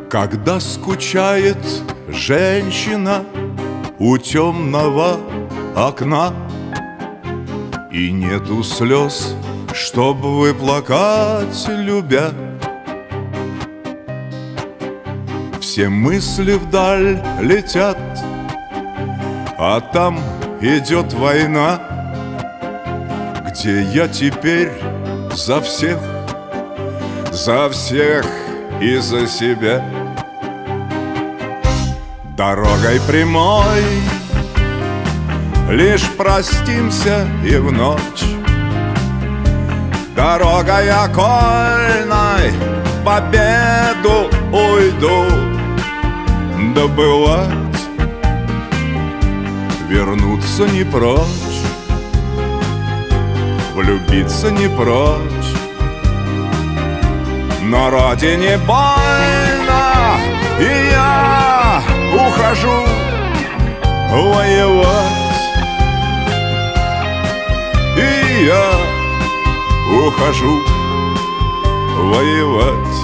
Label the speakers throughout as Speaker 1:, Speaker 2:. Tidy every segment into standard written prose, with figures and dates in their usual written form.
Speaker 1: Когда скучает женщина у темного окна, и нету слез, чтоб выплакать, любя, все мысли вдаль летят, а там идет война. Где я теперь за всех и за себя? Дорогой прямой лишь простимся и в ночь, дорогой окольной победу уйду добывать. Вернуться не прочь, влюбиться не прочь, но родине больно, и я ухожу воевать. И я ухожу воевать.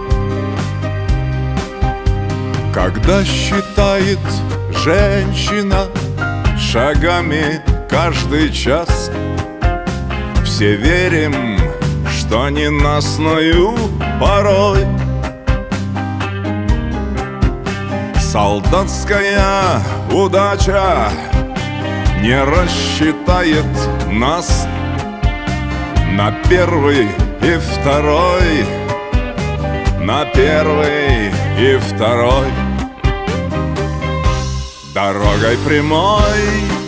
Speaker 1: Когда считает женщина шагами каждый час, все верим, что ненастную порой солдатская удача не рассчитает нас на первый и второй, на первый и второй. Дорогой прямой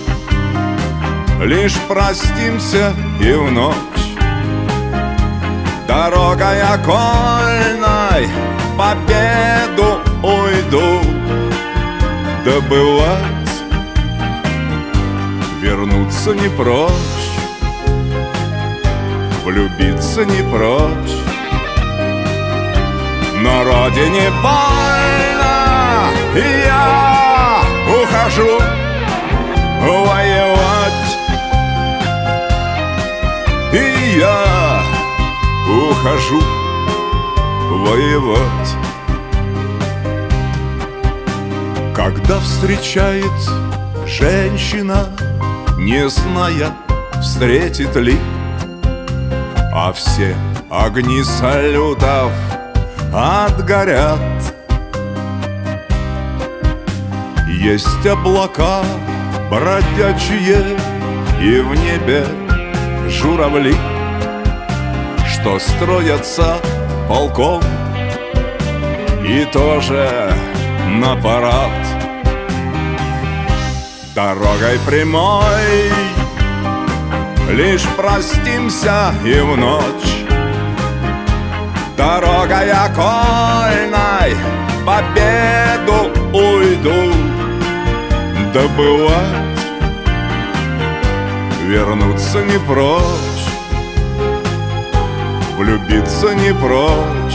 Speaker 1: лишь простимся и в ночь, дорогой окольной победу уйду добывать. Вернуться не прочь, влюбиться не прочь, но родине больно, и я ухожу воевать. И я ухожу воевать. Когда встречает женщина, не зная, встретит ли, а все огни салютов отгорят. Есть облака бродячие и в небе журавли, что строятся полком и тоже на парад. Дорогой прямой лишь простимся и в ночь, дорогой окольной победу уйду добывать. Вернуться не прочь, влюбиться не прочь,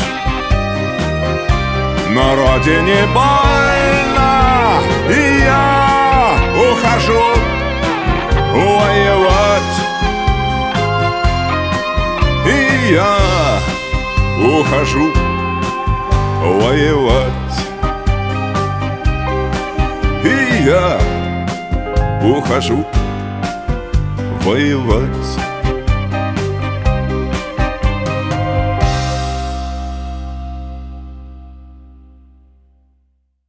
Speaker 1: но родине больно, и я ухожу воевать. И я ухожу воевать. И я ухожу воевать.